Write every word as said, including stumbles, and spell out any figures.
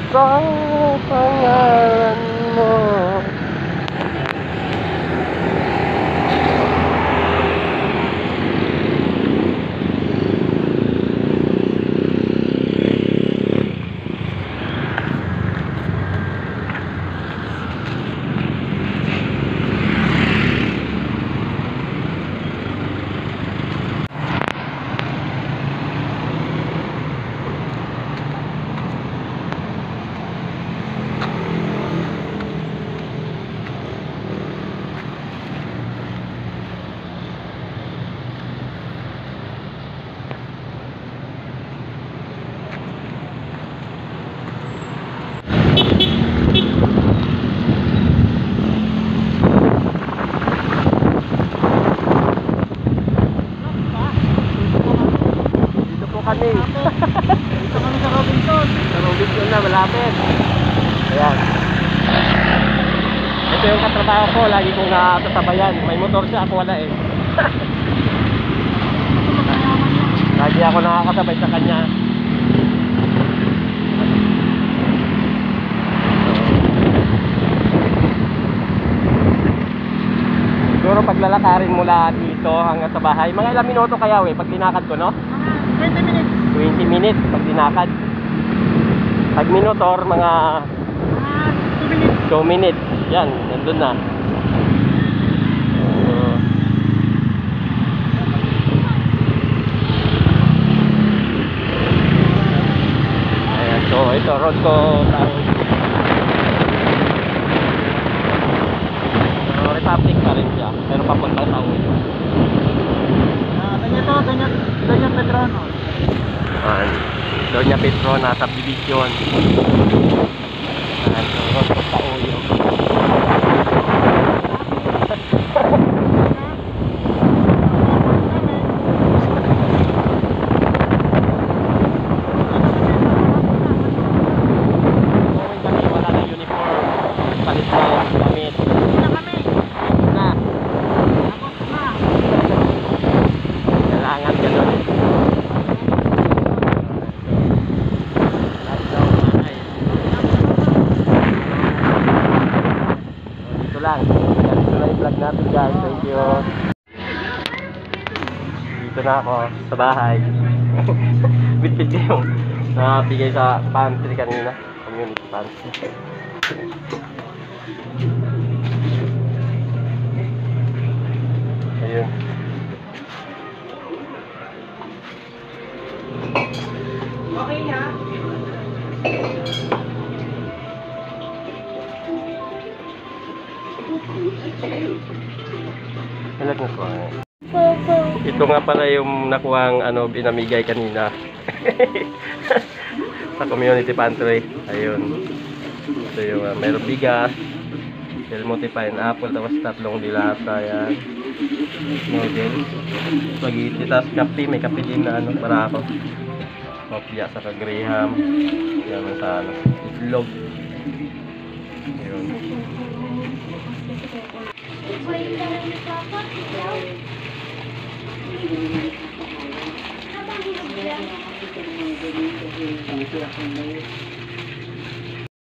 sa pangalan mo. Kami. Dito kami sa Robinson. Sa Robinson na, malapit. Ayan. Ito yung katrabaho ko, lagi kong nakasabayan. May motor siya, ako wala eh. Lagi ako nakakasabay sa kanya. Siguro paglalakarin mula dito hanggang sa bahay, mga ilang minuto kaya eh, pag linakad ko, no? twenty minutes. twenty minutes pag dinakad. Pag minutor, mga two minutes. two minutes. Yan, nandun na. Uh, ayan, so ito, road ko ang uh, Republic pa rin siya, pero papunta sa uwi. Ah, ganyan to, ganyan, ganyan Petrono. Ayan, Doña Petrona subdivision. Ayan, so road ko sa uwi. Lang. Ganito na i-vlog natin guys. Thank you. Dito na ako sa bahay. Bitbit ko yung nabigay sa pantry kanina. Community pantry. Ayun. Okay na. Halag na ko. Ito nga pala yung nakuhang ano, binamigay kanina. Sa community pantry. Ayun. Ito yung uh, mayroong bigas, Delmonte pineapple, tapos tatlong dilata. Yan. Noodles. Spaghetti, tapos kape. May kape din na ano, para ako. Mapya sa kagraham. Yan sa ano, itlog. Ayun. Thank you.